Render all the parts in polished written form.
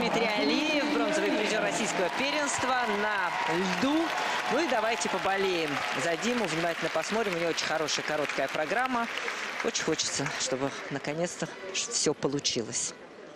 Дмитрий Алиев, бронзовый призер российского первенства на льду. Ну и давайте поболеем за Диму, внимательно посмотрим. У него очень хорошая короткая программа. Очень хочется, чтобы наконец-то все получилось.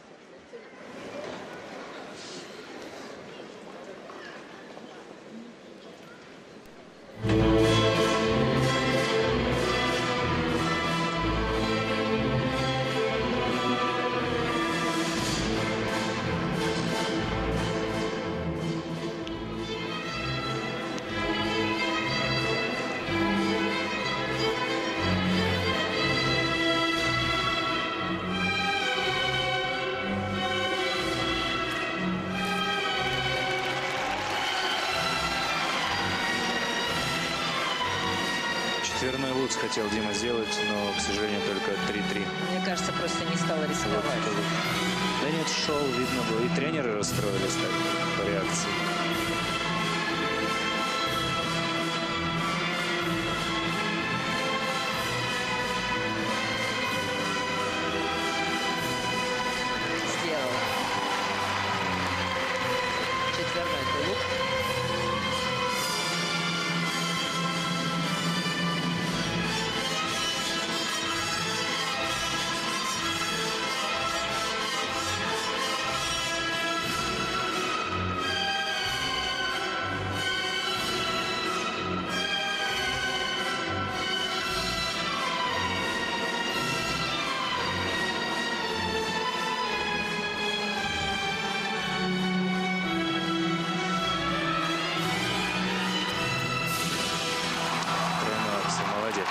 Четверной луц хотел Дима сделать, но, к сожалению, только 3-3. Мне кажется, просто не стал рисковать. Да нет, шел, видно было. И тренеры расстроились так по реакции. Сделал. Четверной тулуп. Молодец.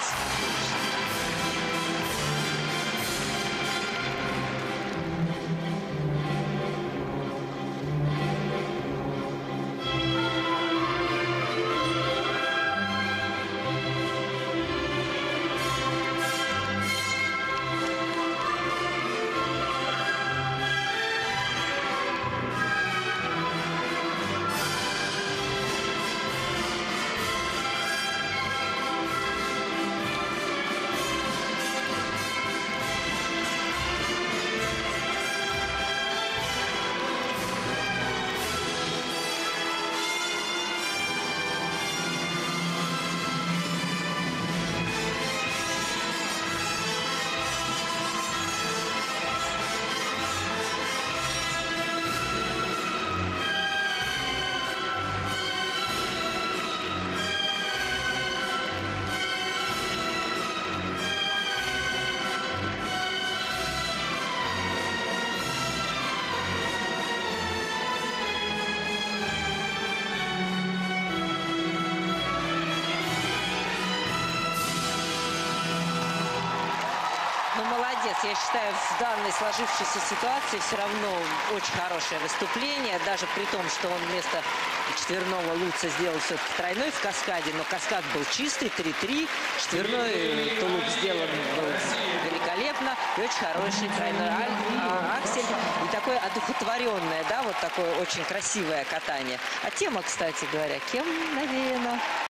Молодец. Я считаю, в данной сложившейся ситуации все равно очень хорошее выступление. Даже при том, что он вместо четверного луца сделал все-таки тройной в каскаде. Но каскад был чистый, 3-3. Четверной тулуп сделан был великолепно. И очень хороший тройной аксель. И такое одухотворенное, да, вот такое очень красивое катание. А тема, кстати говоря, кем навеяна?